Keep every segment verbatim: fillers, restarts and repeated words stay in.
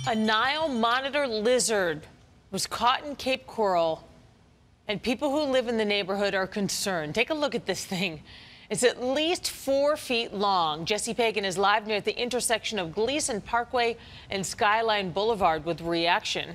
A Nile Monitor Lizard was caught in Cape Coral, and people who live in the neighborhood are concerned. Take a look at this thing. It's at least four feet long. Jesse Pagan is live near the intersection of Gleason Parkway and Skyline Boulevard with reaction.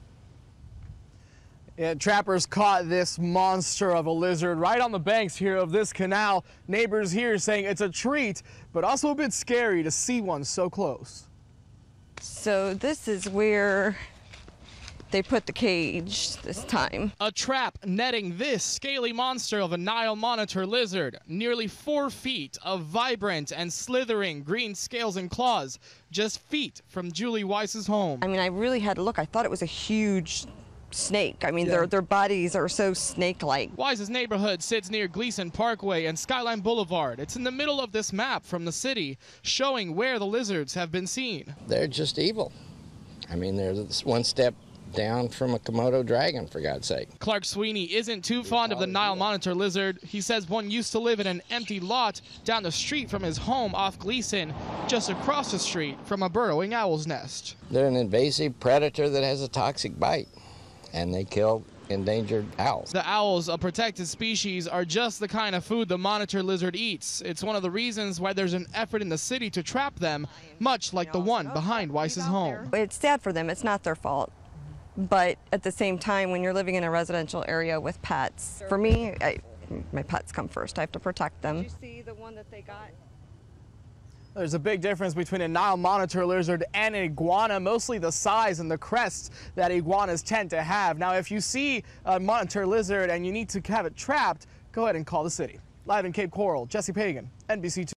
Yeah, trappers caught this monster of a lizard right on the banks here of this canal. Neighbors here saying it's a treat, but also a bit scary to see one so close. So this is where they put the cage this time. A trap netting this scaly monster of a Nile Monitor lizard, nearly four feet of vibrant and slithering green scales and claws, just feet from Julie Weiss's home. I mean, I really had to look. I thought it was a huge snake. I mean, Yeah. their their bodies are so snake-like. Weiss's neighborhood sits near Gleason Parkway and Skyline Boulevard. It's in the middle of this map from the city, showing where the lizards have been seen. They're just evil. I mean, they're one step down from a Komodo dragon, for God's sake. Clark Sweeney isn't too fond of the Nile Monitor lizard. He says one used to live in an empty lot down the street from his home off Gleason, just across the street from a burrowing owl's nest. They're an invasive predator that has a toxic bite, and they kill endangered owls. The owls, a protected species, are just the kind of food the monitor lizard eats. It's one of the reasons why there's an effort in the city to trap them, much like the one behind Weiss's home. It's sad for them. It's not their fault. But at the same time, when you're living in a residential area with pets, for me, I, my pets come first. I have to protect them. Did you see the one that they got? There's a big difference between a Nile Monitor lizard and an iguana, mostly the size and the crests that iguanas tend to have. Now, if you see a monitor lizard and you need to have it trapped, go ahead and call the city. Live in Cape Coral, Jesse Pagan, N B C two.